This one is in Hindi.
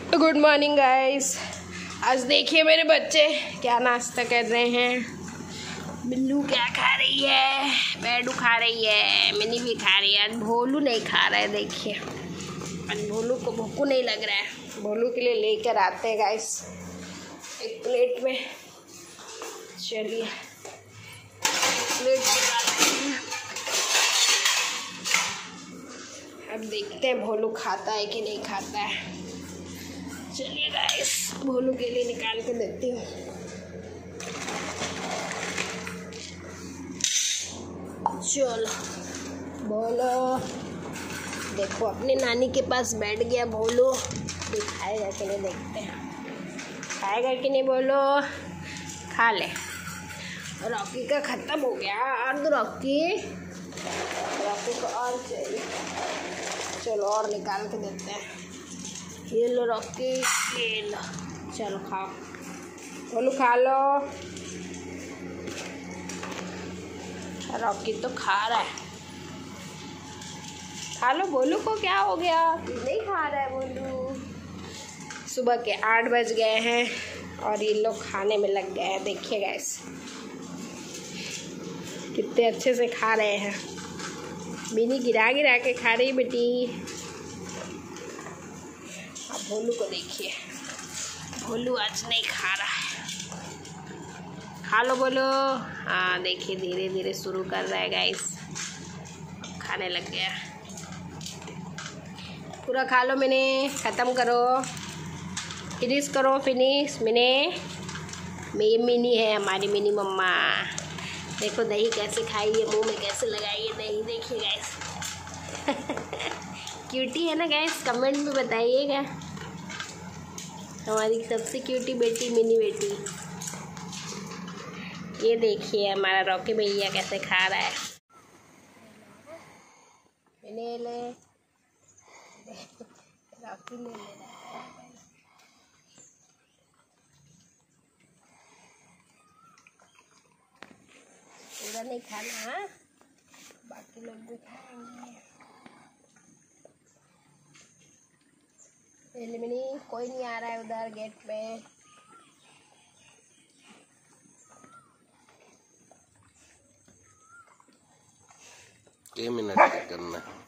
Good morning guys. आज देखिए मेरे बच्चे क्या नाश्ता कर रहे हैं। बिल्लू क्या खा रही है, बैडू खा रही है, मिनी भी खा रही है। आज भोलू नहीं खा रहा है। देखिए आज भोलू को भूख नहीं लग रहा है। भोलू के लिए लेकर आते हैं गाइस एक प्लेट में। चलिए प्लेट डालते हैं। अब देखते हैं भोलू खाता है कि नहीं खाता है। चलिए गाइस भोलू के लिए निकाल के देती हूँ। चलो बोलो, देखो अपने नानी के पास बैठ गया भोलू। खाएगा कि नहीं देखते हैं। खाएगा कि नहीं बोलो। खा ले। रॉकी का ख़त्म हो गया। और दो रॉकी को और चाहिए। चलो और निकाल के देते हैं। ये लो रॉकी, ये लो। चलो खाओ बोलो, खा लो। रॉकी तो खा रहा है। खा लो। बोलू को क्या हो गया, नहीं खा रहा है बोलू। सुबह के 8 बज गए हैं और ये लोग खाने में लग गए हैं। देखिए गाइस कितने अच्छे से खा रहे हैं। मिनी गिरा गिरा के खा रही बेटी। अब भोलू को देखिए, भोलू आज नहीं खा रहा है। खा लो बोलो। हाँ देखिए धीरे धीरे शुरू कर रहा है गाइस, खाने लग गया। पूरा खा लो मैंने, ख़त्म करो, फिनिश करो, फिनिश। ये मिनी है हमारी मिनी मम्मा। देखो दही कैसे खाई है, मुंह में कैसे लगाई है दही। देखिए गाइस क्यूटी है ना गाइस, कमेंट में बताइएगा। हमारी सबसे क्यूटी बेटी मिनी बेटी। ये देखिए हमारा रॉकी भैया कैसे खा रहा है। ले रॉकी ले रहा है। पूरा नहीं खाना, हाँ बाकी लोग भी खाएंगे। मिनी कोई नहीं आ रहा है उधर गेट पे। मिनट करना